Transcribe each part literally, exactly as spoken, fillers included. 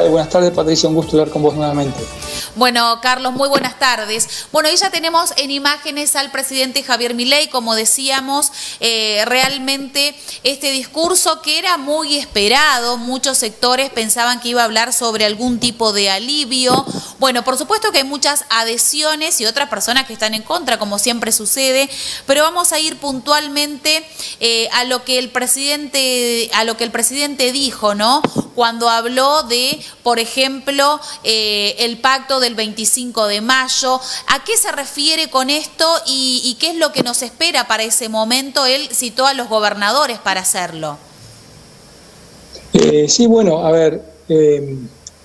tal? Buenas tardes, Patricia, un gusto hablar con vos nuevamente. Bueno, Carlos, muy buenas tardes. Bueno, y ya tenemos en imágenes al presidente Javier Milei, como decíamos, eh, realmente este discurso que era muy esperado, muchos sectores pensaban que iba a hablar sobre algún tipo de alivio. Bueno, por supuesto que hay muchas adhesiones y otras personas que están en contra, como siempre sucede, pero vamos a ir puntualmente eh, a lo que el presidente, a lo que el presidente dijo, ¿no? Cuando habló de, por ejemplo, eh, el pacto del veinticinco de mayo. ¿A qué se refiere con esto y, y qué es lo que nos espera para ese momento? Él citó a los gobernadores para hacerlo. Eh, sí, bueno, a ver, eh,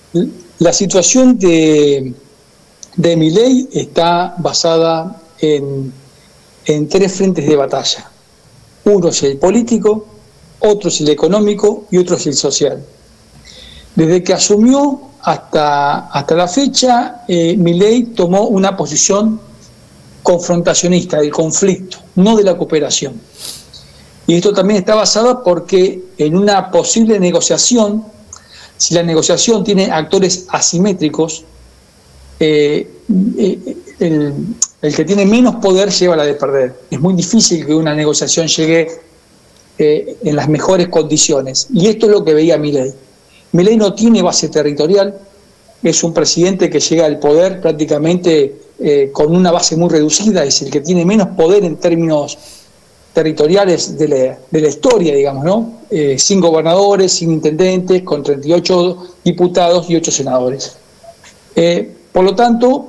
la situación de, de Milei está basada en, en tres frentes de batalla. Uno es el político, otro es el económico y otro es el social. Desde que asumió hasta, hasta la fecha, eh, Milei tomó una posición confrontacionista del conflicto, no de la cooperación. Y esto también está basado porque en una posible negociación, si la negociación tiene actores asimétricos, eh, eh, el, el que tiene menos poder lleva la de perder. Es muy difícil que una negociación llegue eh, en las mejores condiciones. Y esto es lo que veía Milei. Milei no tiene base territorial, es un presidente que llega al poder prácticamente eh, con una base muy reducida, es el que tiene menos poder en términos territoriales de la, de la historia, digamos, ¿no? Eh, sin gobernadores, sin intendentes, con treinta y ocho diputados y ocho senadores. Eh, por lo tanto,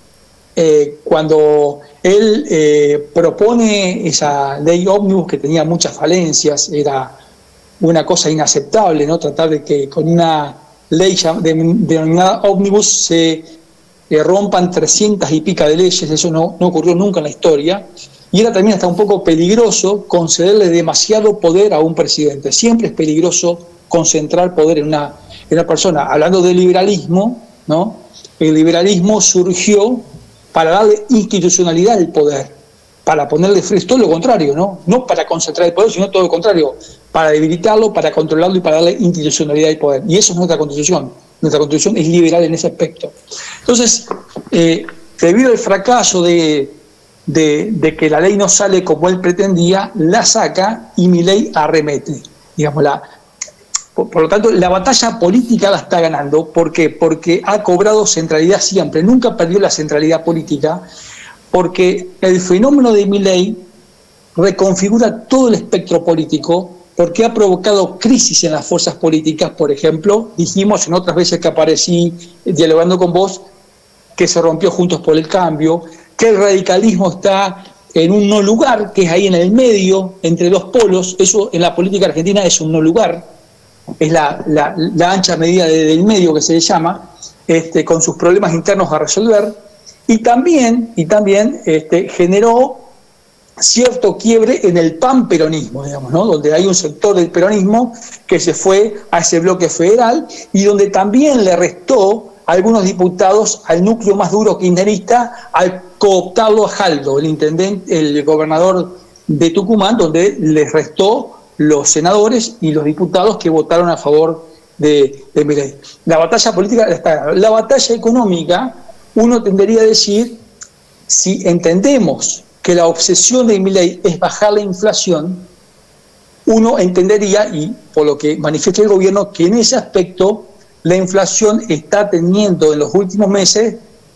eh, cuando él eh, propone esa ley ómnibus que tenía muchas falencias, era una cosa inaceptable, ¿no? Tratar de que con una ley denominada ómnibus se eh, rompan trescientas y pica de leyes, eso no, no ocurrió nunca en la historia, y era también hasta un poco peligroso concederle demasiado poder a un presidente. Siempre es peligroso concentrar poder en una, en una persona. Hablando del liberalismo, ¿no? El liberalismo surgió para darle institucionalidad al poder, para ponerle freno, todo lo contrario, ¿no? No para concentrar el poder, sino todo lo contrario, para debilitarlo, para controlarlo y para darle institucionalidad al poder. Y eso es nuestra Constitución. Nuestra Constitución es liberal en ese aspecto. Entonces, eh, debido al fracaso de, de, de que la ley no sale como él pretendía, la saca y Milei arremete. Digamos, la, por, por lo tanto, la batalla política la está ganando. ¿Por qué? Porque ha cobrado centralidad siempre. Nunca perdió la centralidad política, porque el fenómeno de Milei reconfigura todo el espectro político, porque ha provocado crisis en las fuerzas políticas. Por ejemplo, dijimos en otras veces que aparecí dialogando con vos, que se rompió Juntos por el Cambio, que el radicalismo está en un no lugar, que es ahí en el medio, entre dos polos. Eso en la política argentina es un no lugar, es la, la, la ancha medida de, del medio que se le llama, este, con sus problemas internos a resolver, y también, y también este, generó cierto quiebre en el panperonismo, digamos, ¿no? Donde hay un sector del peronismo que se fue a ese bloque federal y donde también le restó a algunos diputados al núcleo más duro kirchnerista al cooptarlo a Jaldo, el intendente, el gobernador de Tucumán, donde les restó los senadores y los diputados que votaron a favor de, de Milei. La batalla política está. La batalla económica, uno tendería a decir, si entendemos que la obsesión de Milei es bajar la inflación, uno entendería, y por lo que manifiesta el gobierno, que en ese aspecto la inflación está teniendo en los últimos meses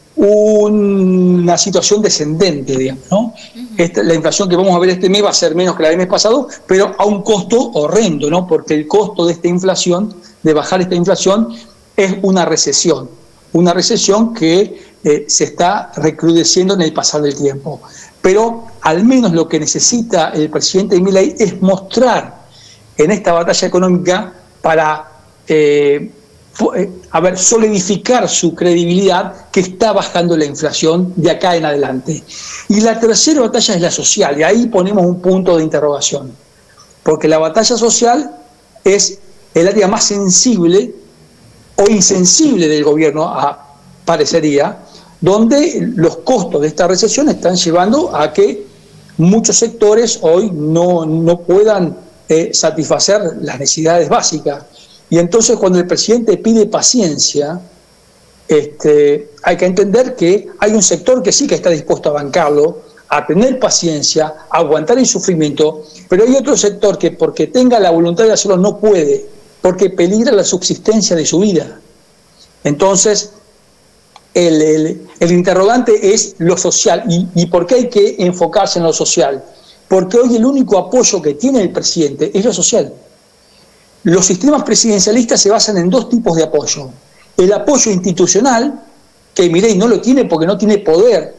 una situación descendente, digamos, ¿no? Uh-huh. Esta, la inflación que vamos a ver este mes va a ser menos que la del mes pasado, pero a un costo horrendo, ¿no? Porque el costo de esta inflación, de bajar esta inflación, es una recesión, una recesión que eh, se está recrudeciendo en el pasar del tiempo. Pero al menos lo que necesita el presidente Milei es mostrar en esta batalla económica para eh, a ver, solidificar su credibilidad, que está bajando la inflación de acá en adelante. Y la tercera batalla es la social, y ahí ponemos un punto de interrogación, porque la batalla social es el área más sensible o insensible del gobierno, a, parecería, donde los costos de esta recesión están llevando a que muchos sectores hoy no, no puedan eh, satisfacer las necesidades básicas. Y entonces cuando el presidente pide paciencia, este, hay que entender que hay un sector que sí que está dispuesto a bancarlo, a tener paciencia, a aguantar el sufrimiento, pero hay otro sector que porque tenga la voluntad de hacerlo no puede, porque peligra la subsistencia de su vida. Entonces, el, el, el interrogante es lo social. ¿Y, ¿Y por qué hay que enfocarse en lo social? Porque hoy el único apoyo que tiene el presidente es lo social. Los sistemas presidencialistas se basan en dos tipos de apoyo. El apoyo institucional, que Milei no lo tiene porque no tiene poder,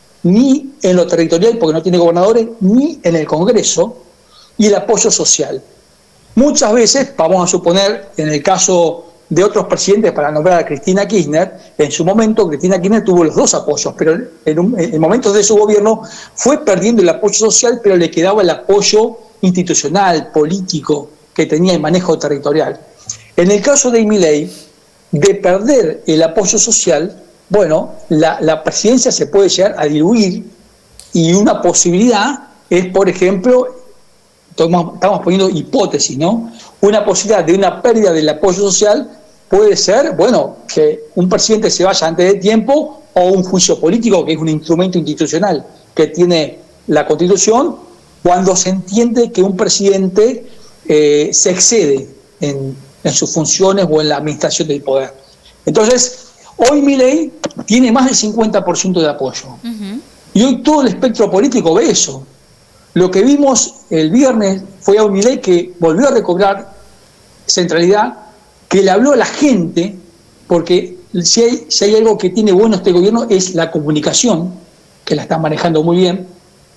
ni en lo territorial porque no tiene gobernadores, ni en el Congreso, y el apoyo social. Muchas veces, vamos a suponer, en el caso de otros presidentes, para nombrar a Cristina Kirchner, en su momento Cristina Kirchner tuvo los dos apoyos, pero en, un, en momentos de su gobierno fue perdiendo el apoyo social, pero le quedaba el apoyo institucional, político, que tenía el manejo territorial. En el caso de Milei, de perder el apoyo social, bueno, la, la presidencia se puede llegar a diluir, y una posibilidad es, por ejemplo, estamos, estamos poniendo hipótesis, ¿no? Una posibilidad de una pérdida del apoyo social puede ser, bueno, que un presidente se vaya antes de tiempo, o un juicio político, que es un instrumento institucional que tiene la Constitución, cuando se entiende que un presidente eh, se excede en, en sus funciones o en la administración del poder. Entonces, hoy Milei tiene más del cincuenta por ciento de apoyo. Uh-huh. Y hoy todo el espectro político ve eso. Lo que vimos el viernes fue a un Milei que volvió a recobrar centralidad, que le habló a la gente, porque si hay, si hay algo que tiene bueno este gobierno es la comunicación, que la están manejando muy bien.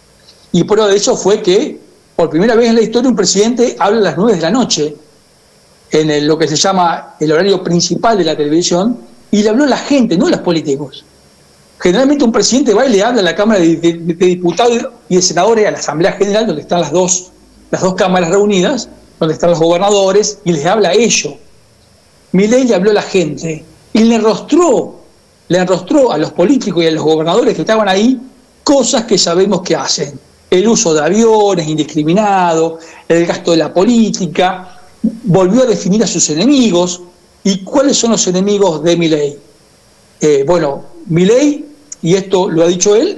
Y prueba de eso fue que, por primera vez en la historia, un presidente habla a las nueve de la noche, en el, lo que se llama el horario principal de la televisión, y le habló a la gente, no a los políticos. Generalmente un presidente va y le habla a la Cámara de, de, de Diputados y de Senadores, a la Asamblea General, donde están las dos, las dos cámaras reunidas, donde están los gobernadores, y les habla a ellos. Milei le habló a la gente y le enrostró, le enrostró a los políticos y a los gobernadores que estaban ahí cosas que sabemos que hacen. El uso de aviones indiscriminado, el gasto de la política, volvió a definir a sus enemigos. ¿Y cuáles son los enemigos de Milei? Eh, bueno, Milei, y esto lo ha dicho él,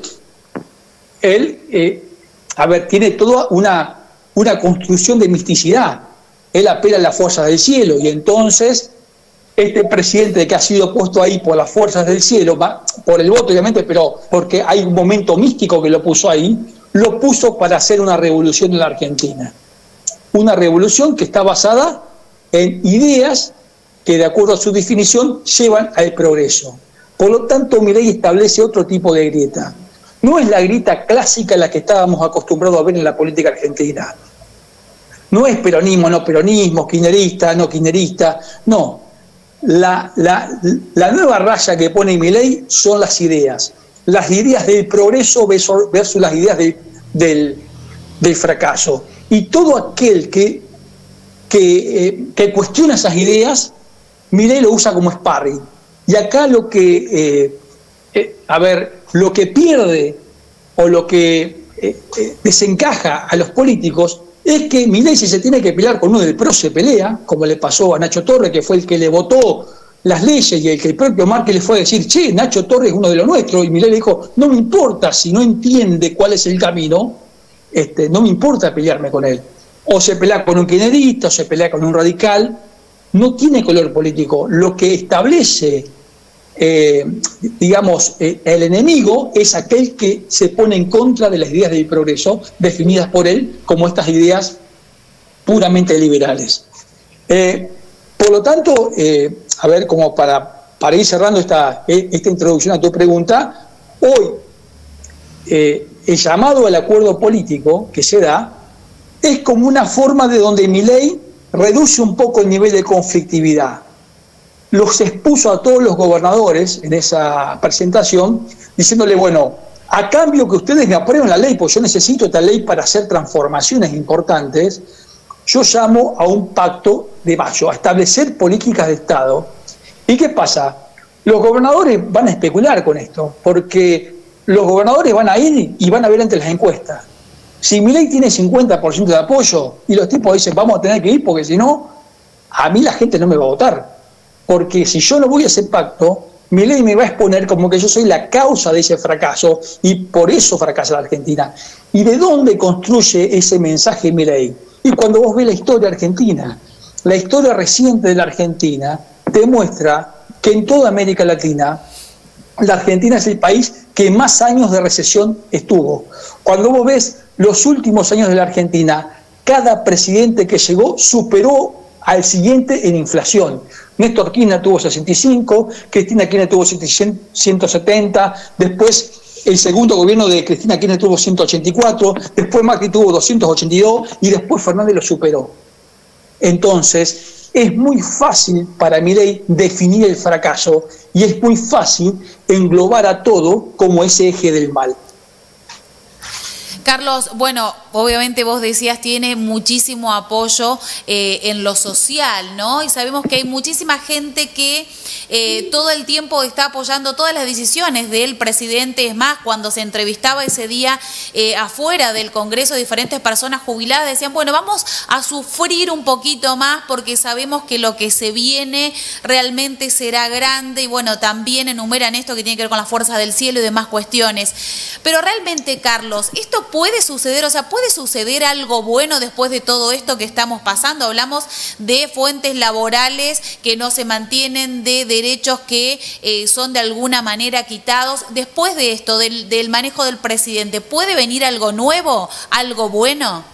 él, eh, a ver, tiene toda una, una construcción de misticidad. Él apela a las fuerzas del cielo, y entonces este presidente que ha sido puesto ahí por las fuerzas del cielo, por el voto obviamente, pero porque hay un momento místico que lo puso ahí, lo puso para hacer una revolución en la Argentina. Una revolución que está basada en ideas que, de acuerdo a su definición, llevan al progreso. Por lo tanto, Milei establece otro tipo de grieta. No es la grieta clásica a la que estábamos acostumbrados a ver en la política argentina. No es peronismo, no peronismo, kirchnerista, no kirchnerista, no. La, la, la nueva raya que pone Milei son las ideas. Las ideas del progreso versus las ideas de, del, del fracaso. Y todo aquel que, que, eh, que cuestiona esas ideas, Milei lo usa como sparring. Y acá lo que, eh, eh, a ver, lo que pierde o lo que eh, eh, desencaja a los políticos es que Milei, si se tiene que pelear con uno del P R O, se pelea, como le pasó a Nacho Torres, que fue el que le votó las leyes y el que el propio Márquez le fue a decir, che, Nacho Torres es uno de los nuestros, y Milei le dijo, no me importa si no entiende cuál es el camino, este, no me importa pelearme con él. O se pelea con un kirchnerista, o se pelea con un radical, no tiene color político. Lo que establece, eh, digamos, eh, el enemigo es aquel que se pone en contra de las ideas del progreso definidas por él como estas ideas puramente liberales. Eh, por lo tanto, eh, a ver, como para, para ir cerrando esta, esta introducción a tu pregunta, hoy eh, el llamado al acuerdo político que se da es como una forma de donde Milei reduce un poco el nivel de conflictividad. Los expuso a todos los gobernadores en esa presentación, diciéndole, bueno, a cambio que ustedes me aprueben la ley, porque yo necesito esta ley para hacer transformaciones importantes, yo llamo a un pacto de mayo, a establecer políticas de Estado. ¿Y qué pasa? Los gobernadores van a especular con esto, porque los gobernadores van a ir y van a ver ante las encuestas. Si Milei tiene cincuenta por ciento de apoyo y los tipos dicen vamos a tener que ir porque si no a mí la gente no me va a votar, porque si yo no voy a ese pacto, Milei me va a exponer como que yo soy la causa de ese fracaso y por eso fracasa la Argentina. ¿Y de dónde construye ese mensaje Milei? Y cuando vos ves la historia argentina, la historia reciente de la Argentina te muestra que en toda América Latina, la Argentina es el país que más años de recesión estuvo. Cuando vos ves los últimos años de la Argentina, cada presidente que llegó superó al siguiente en inflación. Néstor Kirchner tuvo sesenta y cinco, Cristina Kirchner tuvo ciento setenta, después el segundo gobierno de Cristina Kirchner tuvo ciento ochenta y cuatro, después Macri tuvo doscientos ochenta y dos y después Fernández lo superó. Entonces, es muy fácil para Milei definir el fracaso y es muy fácil englobar a todo como ese eje del mal. Carlos, bueno, obviamente vos decías tiene muchísimo apoyo eh, en lo social, ¿no? Y sabemos que hay muchísima gente que eh, todo el tiempo está apoyando todas las decisiones del presidente. Es más, cuando se entrevistaba ese día eh, afuera del Congreso, diferentes personas jubiladas decían, bueno, vamos a sufrir un poquito más porque sabemos que lo que se viene realmente será grande. Y bueno, también enumeran esto que tiene que ver con la fuerza del cielo y demás cuestiones. Pero realmente, Carlos, esto puede suceder, o sea, puede suceder algo bueno después de todo esto que estamos pasando. Hablamos de fuentes laborales que no se mantienen, de derechos que eh, son de alguna manera quitados. Después de esto, del, del manejo del presidente, ¿puede venir algo nuevo, algo bueno?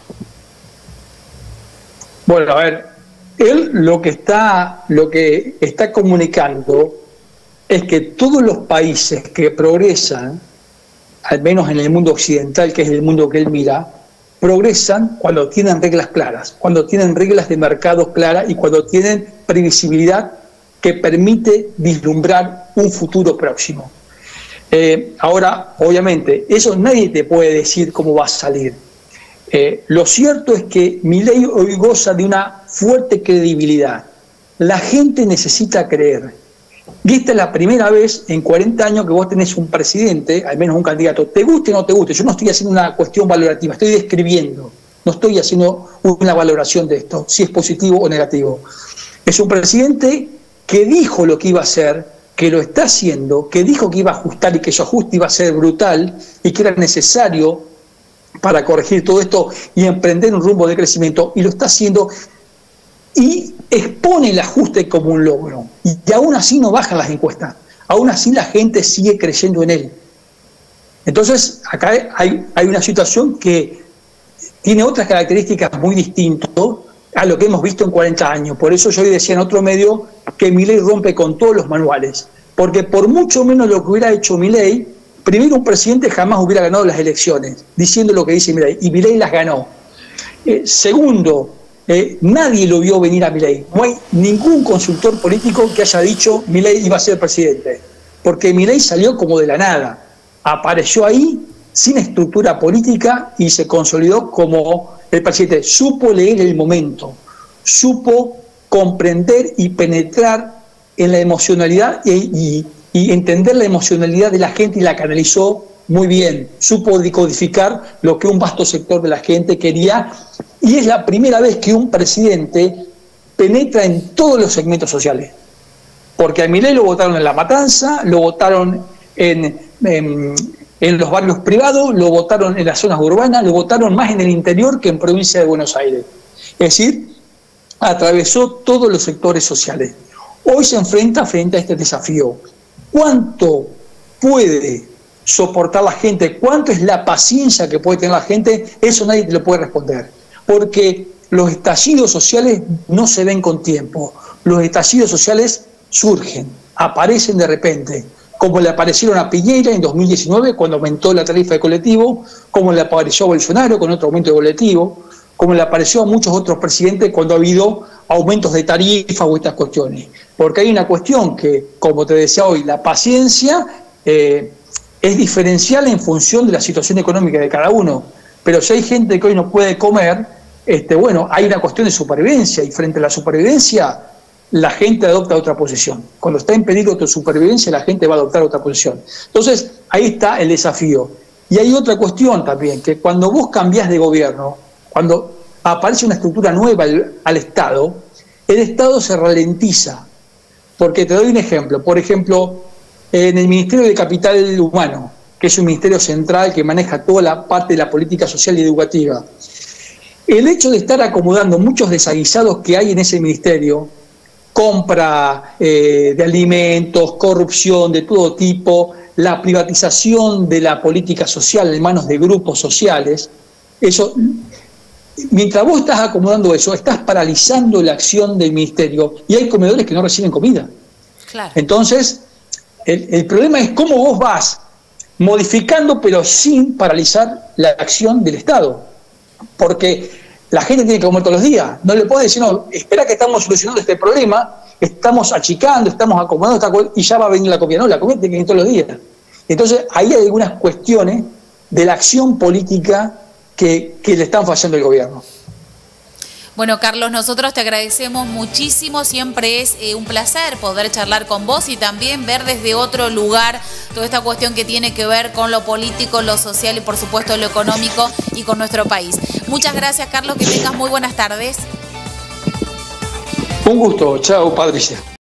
Bueno, a ver, él lo que está, lo que está comunicando es que todos los países que progresan, al menos en el mundo occidental, que es el mundo que él mira, progresan cuando tienen reglas claras, cuando tienen reglas de mercado claras y cuando tienen previsibilidad que permite vislumbrar un futuro próximo. Eh, ahora, obviamente, eso nadie te puede decir cómo va a salir. Eh, lo cierto es que Milei hoy goza de una fuerte credibilidad. La gente necesita creer. Y esta es la primera vez en cuarenta años que vos tenés un presidente, al menos un candidato, te guste o no te guste. Yo no estoy haciendo una cuestión valorativa, estoy describiendo, no estoy haciendo una valoración de esto, si es positivo o negativo. Es un presidente que dijo lo que iba a hacer, que lo está haciendo, que dijo que iba a ajustar y que su ajuste iba a ser brutal y que era necesario para corregir todo esto y emprender un rumbo de crecimiento, y lo está haciendo y expone el ajuste como un logro. Y aún así no bajan las encuestas, aún así la gente sigue creyendo en él. Entonces, acá hay, hay una situación que tiene otras características muy distintas a lo que hemos visto en cuarenta años. Por eso yo hoy decía en otro medio que Milei rompe con todos los manuales. Porque por mucho menos lo que hubiera hecho Milei, primero un presidente jamás hubiera ganado las elecciones, diciendo lo que dice Milei, y Milei las ganó. Eh, segundo, Eh, nadie lo vio venir a Milei. No hay ningún consultor político que haya dicho Milei iba a ser presidente, porque Milei salió como de la nada, apareció ahí sin estructura política y se consolidó como el presidente. Supo leer el momento, supo comprender y penetrar en la emocionalidad y, y, y entender la emocionalidad de la gente y la canalizó muy bien. Supo decodificar lo que un vasto sector de la gente quería. Y es la primera vez que un presidente penetra en todos los segmentos sociales. Porque a Milei lo votaron en La Matanza, lo votaron en, en, en los barrios privados, lo votaron en las zonas urbanas, lo votaron más en el interior que en provincia de Buenos Aires. Es decir, atravesó todos los sectores sociales. Hoy se enfrenta frente a este desafío. ¿Cuánto puede soportar la gente? ¿Cuánto es la paciencia que puede tener la gente? Eso nadie te lo puede responder. Porque los estallidos sociales no se ven con tiempo. Los estallidos sociales surgen, aparecen de repente, como le aparecieron a Piñera en dos mil diecinueve cuando aumentó la tarifa de colectivo, como le apareció a Bolsonaro con otro aumento de colectivo, como le apareció a muchos otros presidentes cuando ha habido aumentos de tarifa o estas cuestiones. Porque hay una cuestión que, como te decía hoy, la paciencia eh, es diferencial en función de la situación económica de cada uno. Pero si hay gente que hoy no puede comer, Este, bueno, hay una cuestión de supervivencia, y frente a la supervivencia la gente adopta otra posición. Cuando está en peligro tu supervivencia, la gente va a adoptar otra posición. Entonces, ahí está el desafío. Y hay otra cuestión también, que cuando vos cambiás de gobierno, cuando aparece una estructura nueva al, al Estado, el Estado se ralentiza. Porque te doy un ejemplo. Por ejemplo, en el Ministerio de Capital Humano, que es un ministerio central que maneja toda la parte de la política social y educativa, el hecho de estar acomodando muchos desaguisados que hay en ese ministerio, compra eh, de alimentos, corrupción de todo tipo, la privatización de la política social en manos de grupos sociales, eso, mientras vos estás acomodando eso, estás paralizando la acción del ministerio y hay comedores que no reciben comida. Claro. Entonces, el, el problema es cómo vos vas modificando pero sin paralizar la acción del Estado. Porque la gente tiene que comer todos los días. No le puedes decir, no, espera que estamos solucionando este problema, estamos achicando, estamos acomodando y ya va a venir la comida. No, la comida tiene que venir todos los días. Entonces, ahí hay algunas cuestiones de la acción política que, que le están fallando al gobierno. Bueno, Carlos, nosotros te agradecemos muchísimo, siempre es eh, un placer poder charlar con vos y también ver desde otro lugar toda esta cuestión que tiene que ver con lo político, lo social y por supuesto lo económico y con nuestro país. Muchas gracias, Carlos, que tengas muy buenas tardes. Un gusto, chao, Patricia.